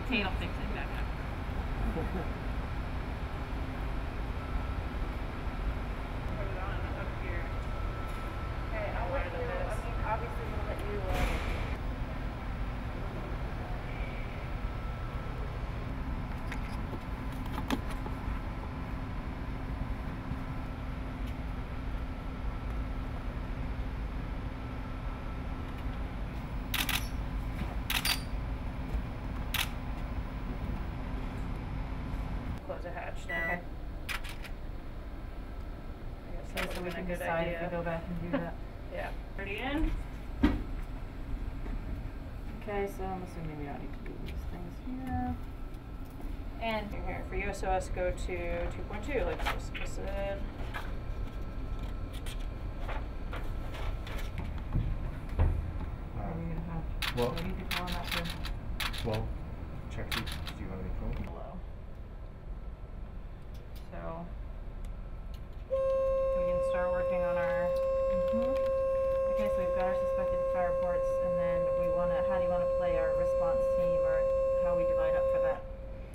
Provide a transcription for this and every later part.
Kate'll fix it back up. Put it on up here. Okay, I'll let you, I mean, obviously we'll let you, close the hatch now. Okay. I guess that So we would've can been a good decide if idea. we go back and do that. Yeah. Already in? Okay, so I'm assuming we don't need to do these things here. And here for USOS, go to 2.2, like Jessica said. Are we gonna have, Well- what do you think on that too? Well, check these. Do you have any code? Below. So, we can start working on our, okay, so we've got our suspected fire reports, and then we wanna, how do you wanna play our response team, or how we divide up for that?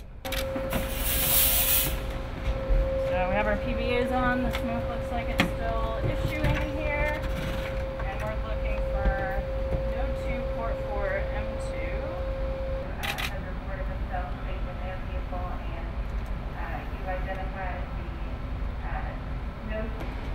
So we have our PBAs on. The smoke looks like it's still issuing in here. And we're looking for node 2, port 4, M2. Has reported himself late with their vehicle, and you identified the note.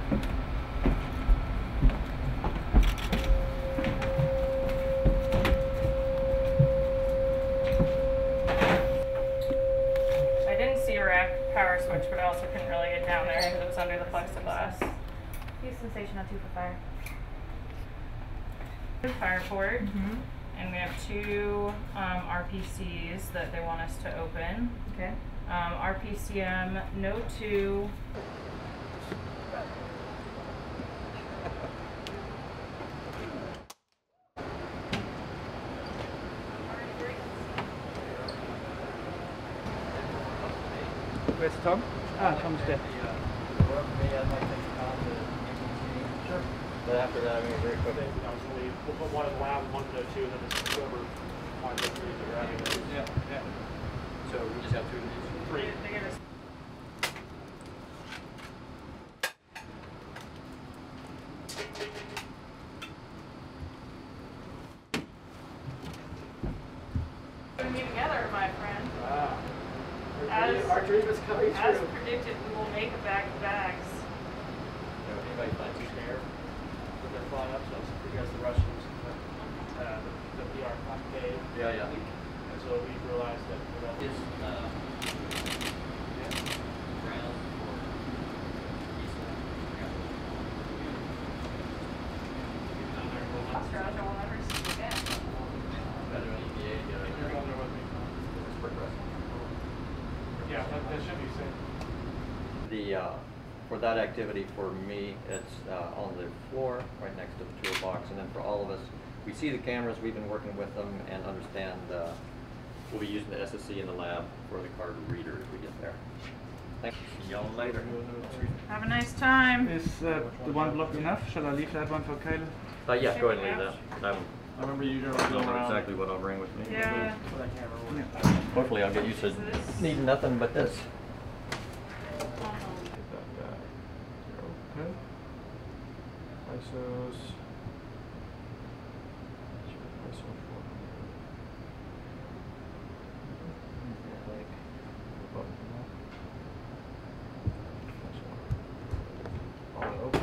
I didn't see a rack power switch, but I also couldn't really get down there because it was under the plexiglass. Houston Station on 2 for fire. Fire port. And we have 2 RPCs that they want us to open. Okay. RPCM node 2. Where's Tom? Ah, Tom's there. Sure. But after that, I mean, very quickly. We'll put one in the lab, one in the 2, and then just whoever wants to figure out. Yeah, yeah. So we just have 2 of these? 3. They give us putting me together, my friend. Wow. As- Our dream is coming As true. predicted, we will make it back to bags. You know, anybody finds a spare? When they're flying up to us, because the Russians, the PR blockade. Yeah, yeah. And so we realized that, you know, Is, ground or east Australia will never see you again. better on EVA, yeah. you're going there with me. It's progressive. Yeah, that should be safe. The, for that activity, for me, it's on the floor, right next to the toolbox, and then for all of us, we see the cameras, we've been working with them, and understand we'll be using the SSC in the lab for the card reader as we get there. Thanks. See y'all later. Have a nice time. Is the one block enough? Shall I leave that one for Kayla? Yeah, go ahead and leave that. I remember you I going don't know around. exactly what I'll bring with me. Yeah. But I can't remember. Yeah. Hopefully I'll get used to needing nothing but this. Okay. ISOs. ISO 400.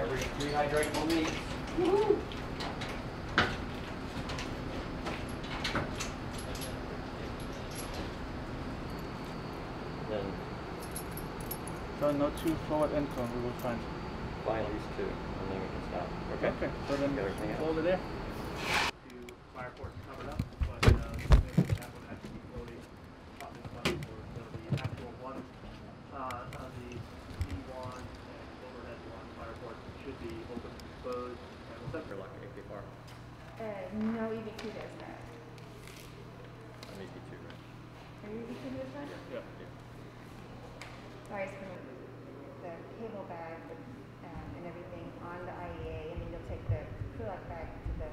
Rehydratable meats. Then So no two forward end cone, we will find. find these two, and then we can stop. Okay, so then Get everything out. over there. To fire ports covered up, but that would have to be fully up in front for the actual one on the D1 and overhead one fire ports should be open, closed, and You're lucky if you are. No, EV2 does that. I'm EP2, right? Are you EV2 does that? Yeah. Sorry, it's putting the cable bag and everything on the IEA, and then you'll take the cool-out bag to the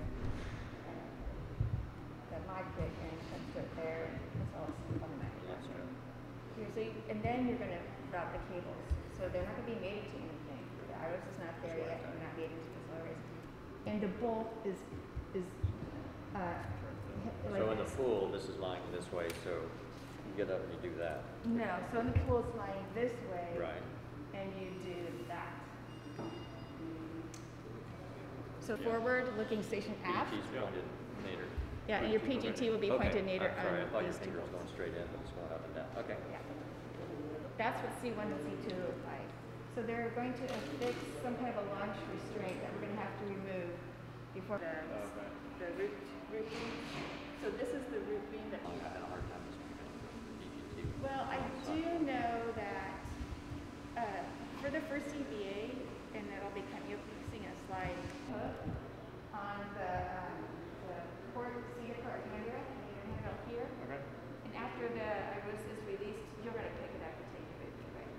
mod kit and put it there, and it's all on the That's manufacturer. true. Here, so and then you're going to route the cables, so they're not going to be mated to anything. The iris is not there yet, and not mated to the solaris. And the bolt is like So in the this. pool, this is lying this way, so you get up and you do that. No, so in the pool it's lying this way. Right. And you do that. So forward, looking station aft. PGT's pointed nadir. Yeah, and your PGT will be Okay. pointed nadir I'm sorry, I on thought your these two finger was bolts. going straight in, but it's going up and down. Okay. Yeah. That's what C1 and C2 look like. So they're going to affix some kind of a launch restraint that we're going to have to remove before the root beam. So this is the root beam that. I had a hard time this PGT. Well, I do know that for the first EVA, and it'll be you'll be seeing a slide hook on the port, see the port handle, and you can have it here. Okay. And after the iris is released, you're going to pick it up and take it with you, right?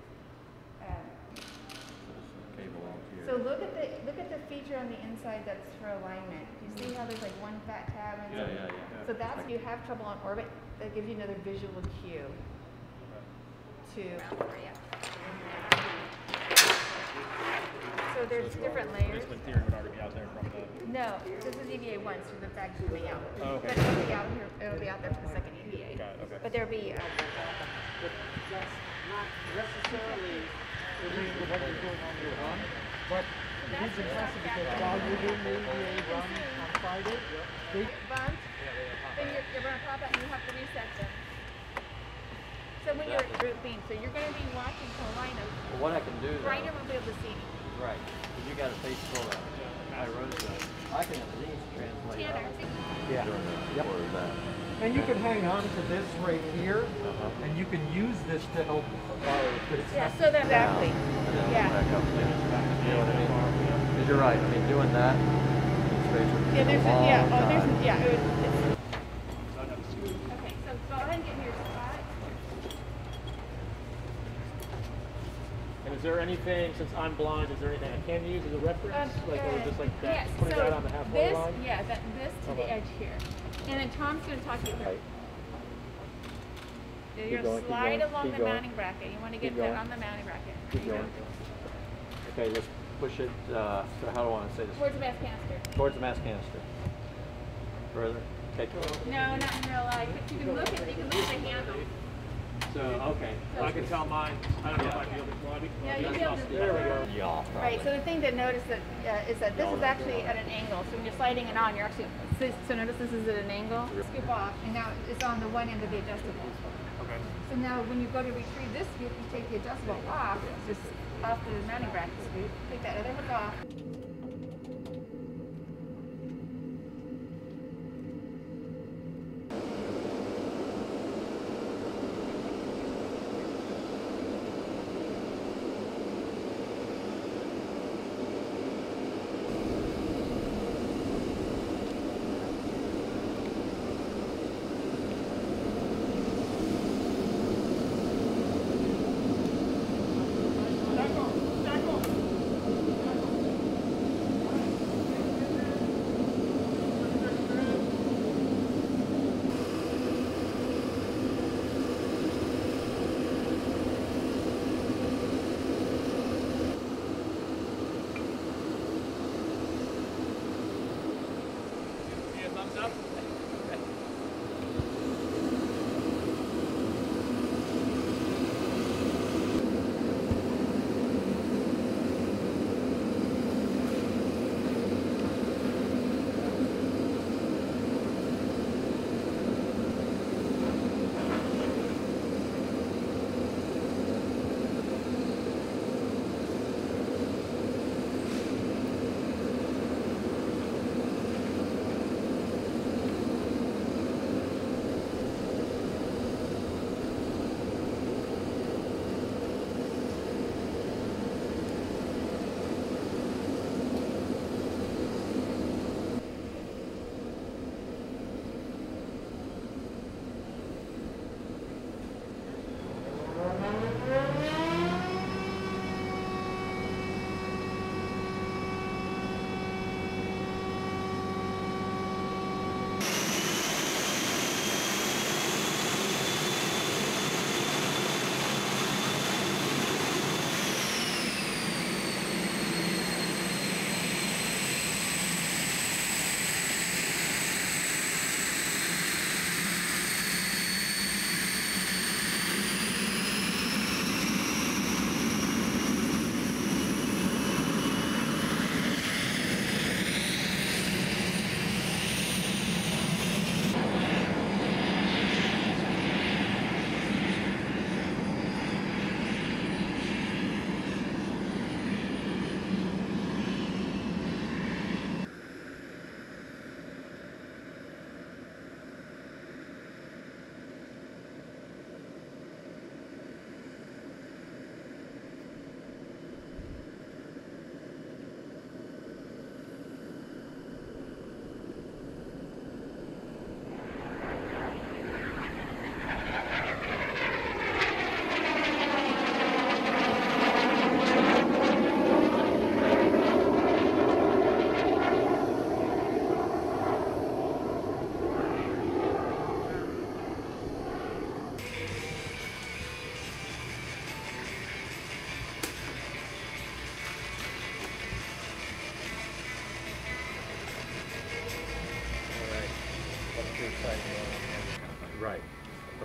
Cable in here. So look at the feature on the inside that's for alignment. You see how there's like one fat tab and Yeah. so that's if you have trouble on orbit, that gives you another visual cue to. So there's different layers. Basically, theory would already be out there from the. No, this is EVA 1, so the bag's coming out. Oh, okay. But it'll be out here. It'll be out there for the second EVA. Got it, okay. But there'll be. That's not necessarily what is going on your run, but it is impressive because while you're doing the EVA run on Friday, they Bumped, then you're going to pop out and you have to reset them. So when you're at root beam, so you're going to be watching for a line of. Well, what I can do though, Grinder won't be able to see anything. right, because you got a face full of iRosa. I can at least translate Tanner. out. Yeah. Yep. Or that. And you can hang on to this right here, and you can use this to help. Yeah, so that exactly. And then Yeah. back up there. You know what I mean? Because you're right. I mean, doing that. Yeah, there's a, yeah, oh, there's, time. yeah, it would, okay, so go ahead and get in your spot. And is there anything, since I'm blind, is there anything I can use as a reference? Like, or just like that, yes, putting so that on the halfway this, line? yeah, this to the edge here. And then Tom's going to talk you through. You're going to slide along the mounting bracket. You want to get that on the mounting bracket. Keep There you going. go. Okay, let's push it. So how do I want to say this? Towards the mass canister. Towards the mass canister. Further. Okay. No, not in real life. But you can look at the handle. So okay. So I can tell mine, I don't know if I'd be able to, well, I'd be- Yeah, you'll be able to. There we go. Yeah. Right, so the thing to notice that is that this is actually at an angle. So when you're sliding it on, you're actually, so notice this is at an angle. Scoop off, and now it's on the one end of the adjustable. Okay. So now when you go to retrieve this scoop, you take the adjustable off, just off the mounting bracket scoop, take that other hook off.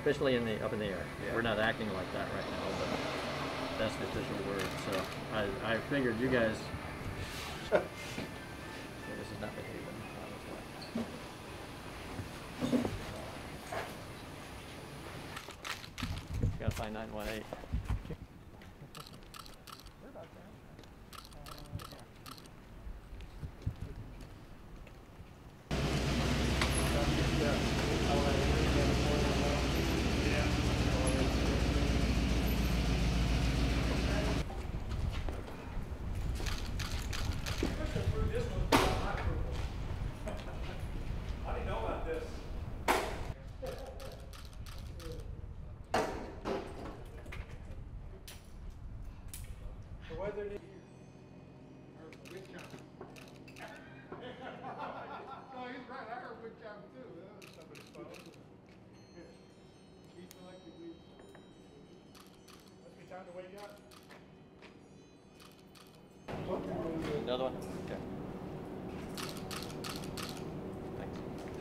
officially up in the air. Yeah. We're not acting like that right now, but that's the official word. So I figured you guys. So this is not behaving. Gotta find 918. Another one? Okay. Thanks.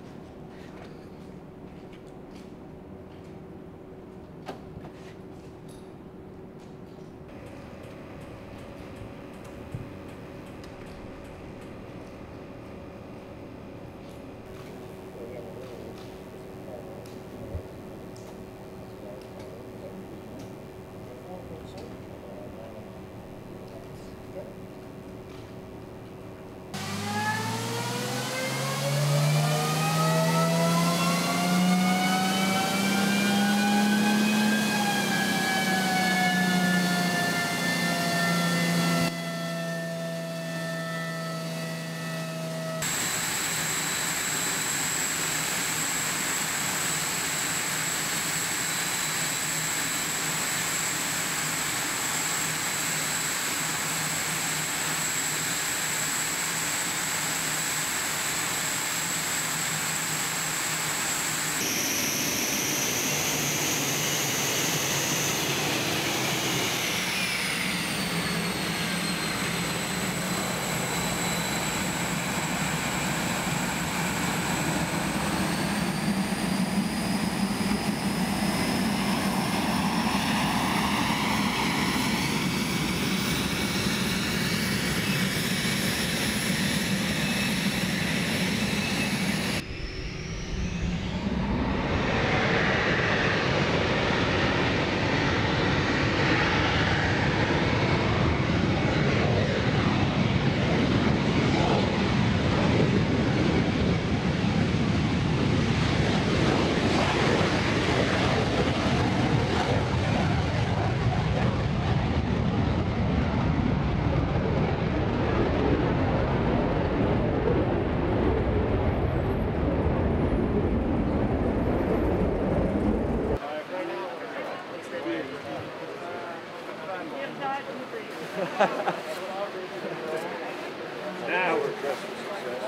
Now we're dressed for success.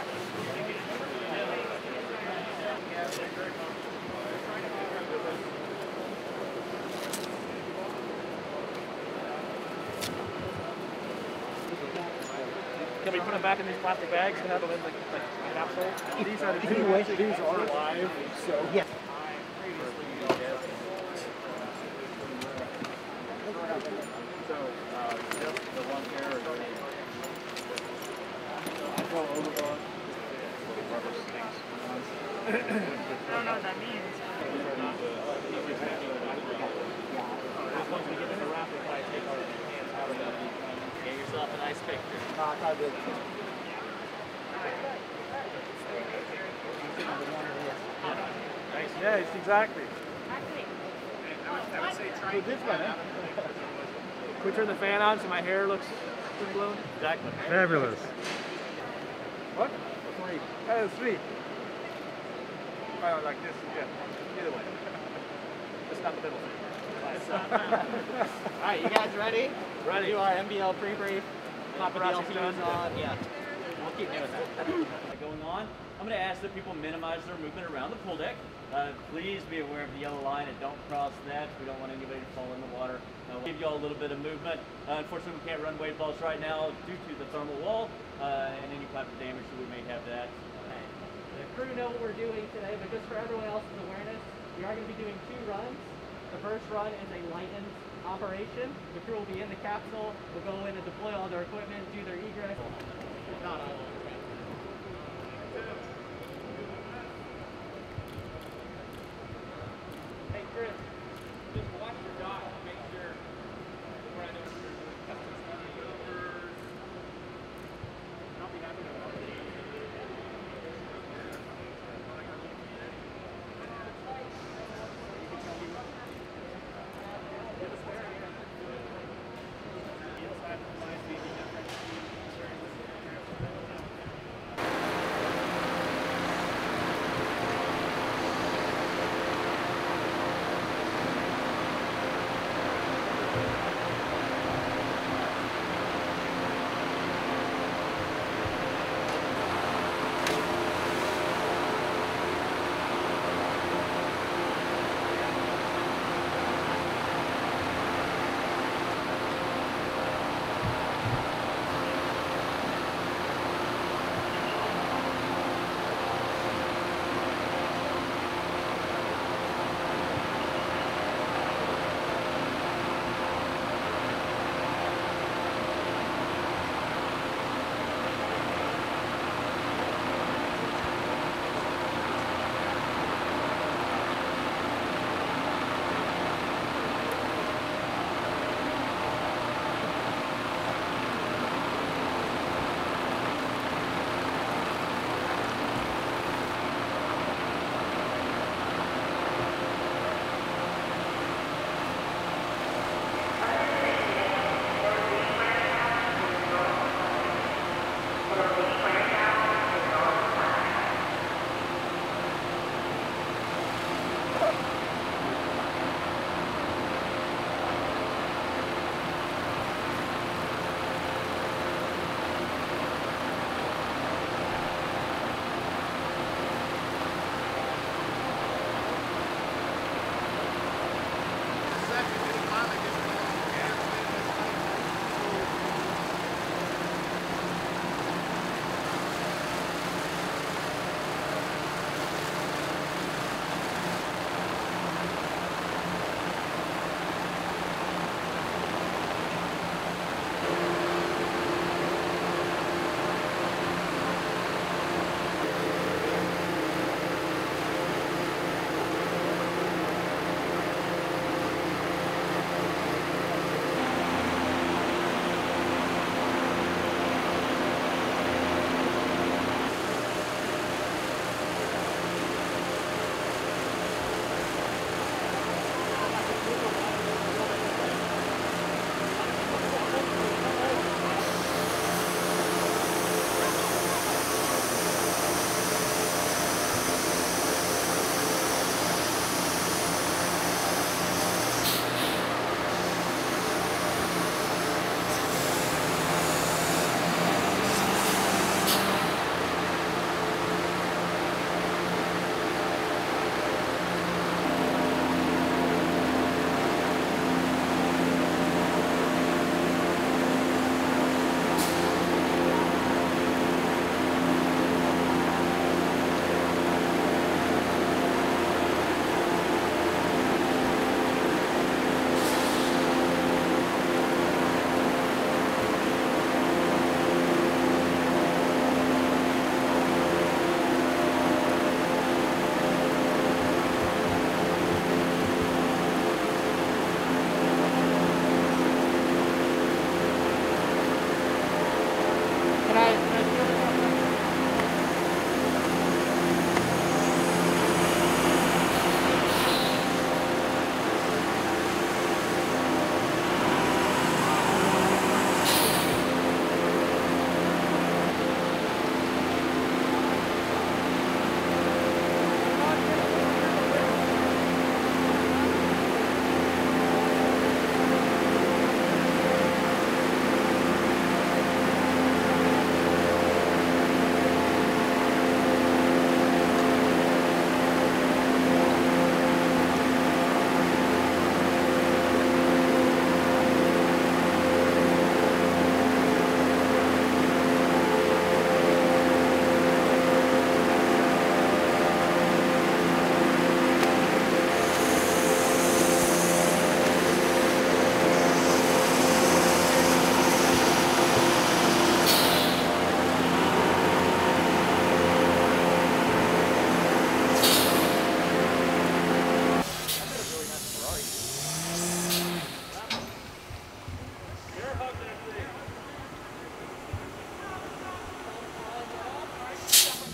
Can we put them back in these plastic bags and have them in like capsule? These are the Anyway, these are live, so yes. So, just the one pair or I go overboard. Rubber stinks. I don't know what that means. Once we get in the rapid, I take our hands out of it. Get yourself a nice picture. Nice. Yes, exactly. I would say try This one, eh? Can we turn the fan on so my hair looks blown? Exactly. Fabulous. What? 3. Oh, 3. Oh, like this, yeah. Either way. Just not the middle thing. Alright, you guys ready? Ready. Do our MBL pre-brief. Pop the Paparazzi's done. on. Yeah. We'll keep doing that. Going on, I'm going to ask that people minimize their movement around the pool deck. Please be aware of the yellow line and don't cross that. We don't want anybody to fall in the water. We'll give you all a little bit of movement. Unfortunately, we can't run wave balls right now due to the thermal wall and any type of damage that we may have to that. The crew know what we're doing today, but just for everyone else's awareness, We are going to be doing 2 runs. The first run is a lightened operation. The crew will be in the capsule. We'll go in and deploy all their equipment, do their egress. Not all of it. Hey Chris, just watch your dot. Make sure we're not doing customs overs. I'll be happy to watch it.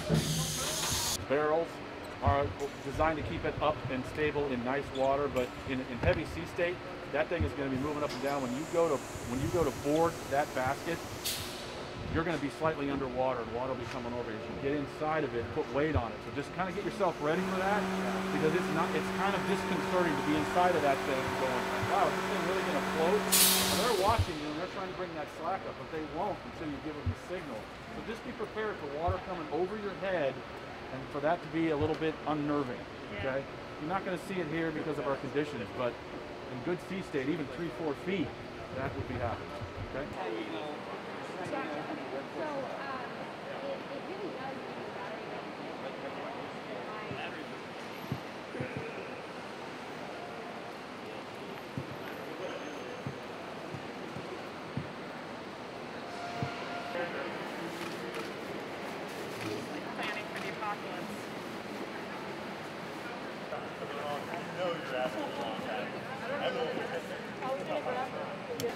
Barrels are designed to keep it up and stable in nice water, but in heavy sea state, that thing is going to be moving up and down. When you go to board that basket, you're going to be slightly underwater and water will be coming over you. So get inside of it, put weight on it. So just kind of get yourself ready for that, because it's kind of disconcerting to be inside of that thing going, wow, is this thing really going to float? And they're watching you and they're trying to bring that slack up, but they won't until you give them the signal. So just be prepared for water coming over your head and for that to be a little bit unnerving, okay? You're not going to see it here because of our conditions, but in good sea state, even 3-4 feet, that would be happening, okay? Planning for the apocalypse. You know you're asking for a long time. I know. I was gonna grab her.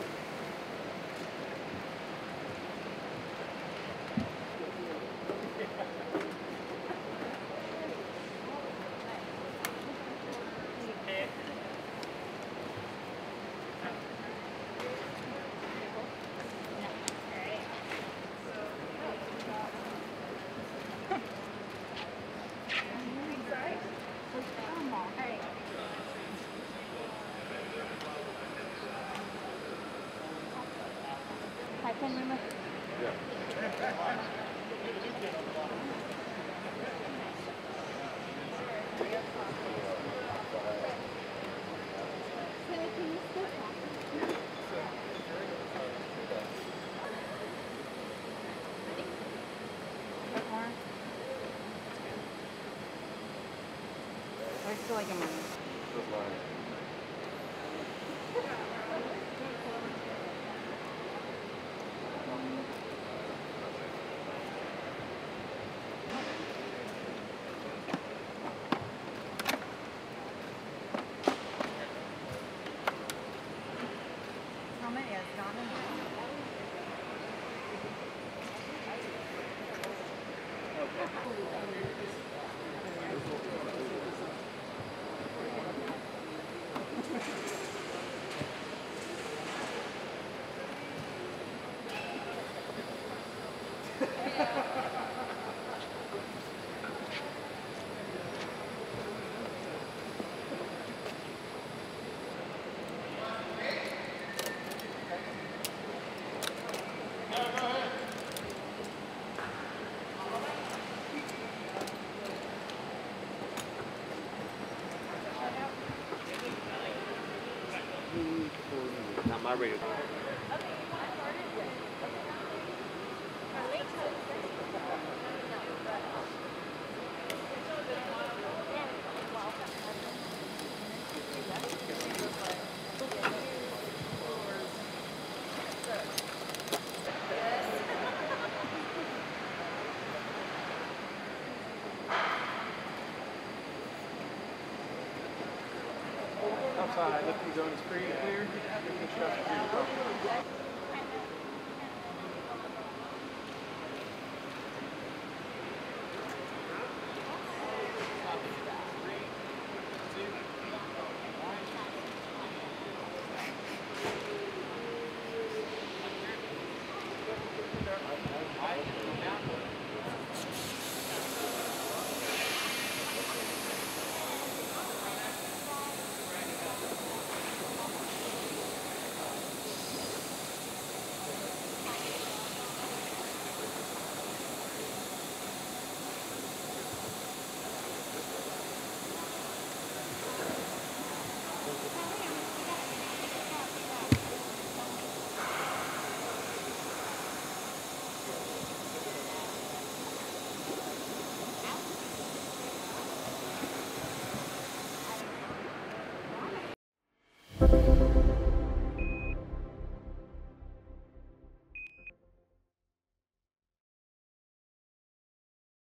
I feel like I'm how many has gone in there? Not my radio. Outside, lifting zone is pretty clear. Construction.